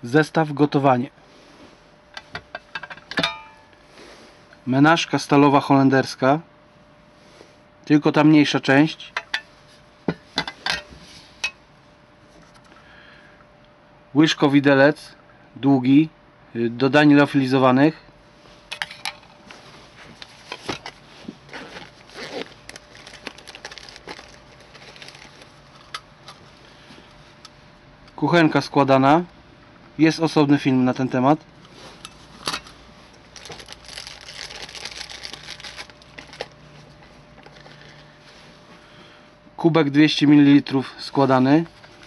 Zestaw gotowanie. Menażka stalowa holenderska, tylko ta mniejsza część. Łyżko-widelec długi do dań liofilizowanych. Kuchenka składana. Jest osobny film na ten temat. Kubek 200 ml składany.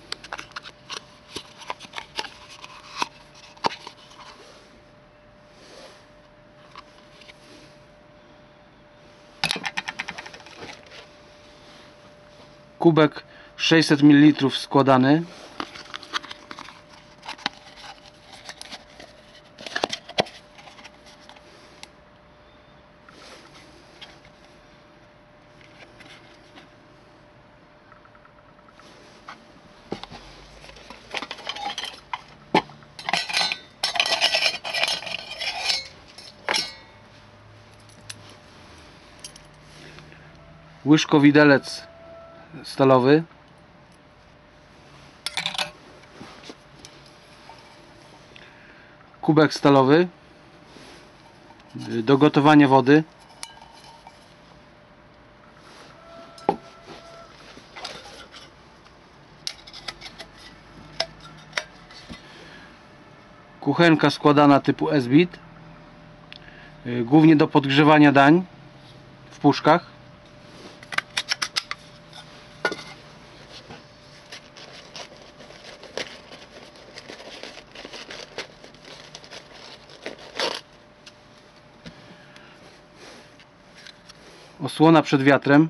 Kubek 600 ml składany. Łyżko-widelec stalowy. Kubek stalowy do gotowania wody. Kuchenka składana typu S-bit, głównie do podgrzewania dań w puszkach. Osłona przed wiatrem.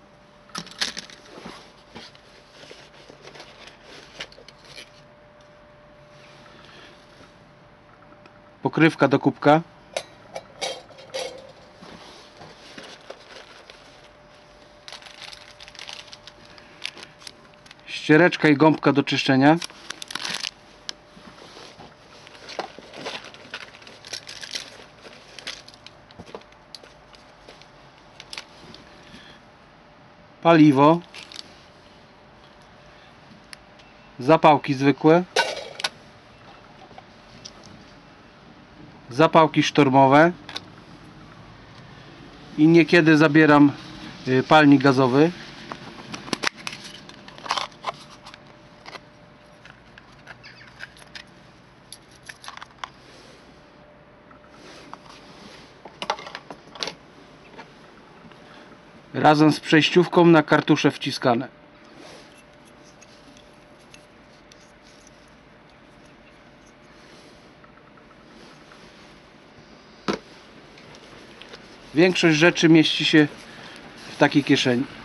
Pokrywka do kubka. Ściereczka i gąbka do czyszczenia. Paliwo. Zapałki zwykłe. Zapałki sztormowe. I niekiedy zabieram palnik gazowy. Razem z przejściówką na kartusze wciskane. Większość rzeczy mieści się w takiej kieszeni.